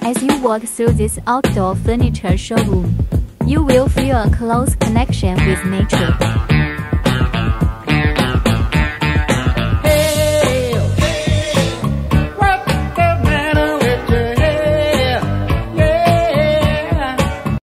As you walk through this outdoor furniture showroom, you will feel a close connection with nature.